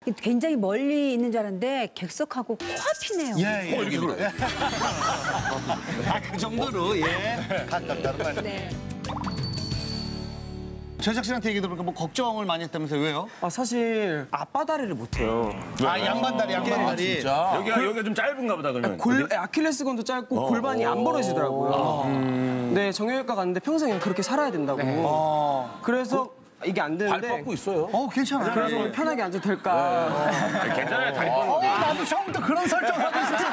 굉장히 멀리 있는 줄 알았는데 객석하고 코앞이네요. 예, 이렇게 그래. 그 정도로 예. 가깝다는 말. 네. 제작진한테 얘기 들으니까 뭐 걱정을 많이 했다면서요? 왜요? 사실 앞바다리를 못해요. 아, 양반다리. 여기가 좀 짧은가 보다 그러면. 아킬레스건도 짧고 골반이 안 벌어지더라고요. 네, 정형외과 갔는데 평생 그렇게 살아야 된다고. 그래서 이게 안 되는데. 발 뻗고 있어요. 괜찮아요. 그래서 편하게 앉아도 될까. 괜찮아요. 다리 뻗는 게. 나도 처음부터 그런 설정하고 있었어.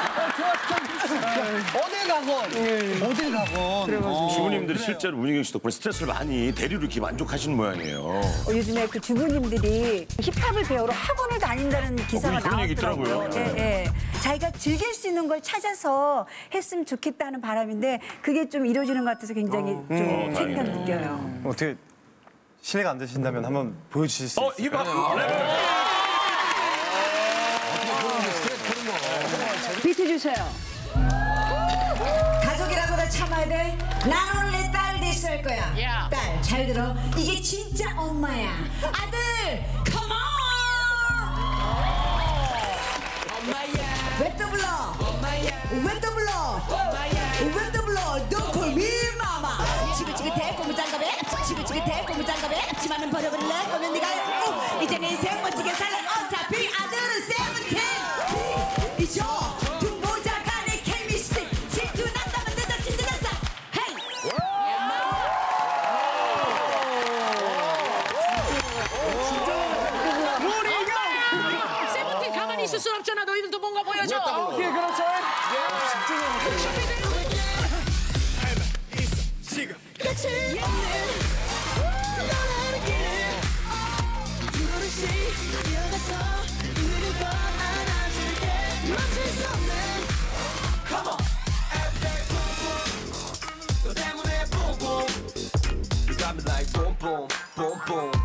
어딜 가건. 주부님들이 실제로 문희경 씨 덕분에 스트레스를 많이 대리로 이렇게 만족하시는 모양이에요. 요즘에 그 주부님들이 힙합을 배우러 학원을 다닌다는 기사가 그런 얘기 나왔더라고요. 있더라고요. 예. 자기가 즐길 수 있는 걸 찾아서 했으면 좋겠다는 바람인데 그게 좀 이루어지는 것 같아서 굉장히 좀 책임감 느껴요. 어떻게 실례가 안 되신다면 한번 보여주실 수 있어요? 힙합. 비트 주세요. 가족이라고 다 참아야 돼. 난 오늘 내 딸 됐을 거야. 딸, 잘 들어. 이게 진짜 엄마야. 아들, come on! 왜 또 불러? 왜 또 불러? 왜 또 불러? Don't call me mama. 지긋지긋해 고무장갑에 지긋지긋해 고무장갑에 치마는 버려버릴래? 그러면 네가 이제 내 인생 멋지게 살래. 어차피 아들은 세븐틴. 이죠 두 모자가 내 케미스트리 질투 난다면 늦었지 늦었어. 헤이. 세븐틴 가만히 있을 순 없잖아. 너희들도 뭔가 보여줘. 오케이, 그렇죠. You got me like boom, boom, boom, boom.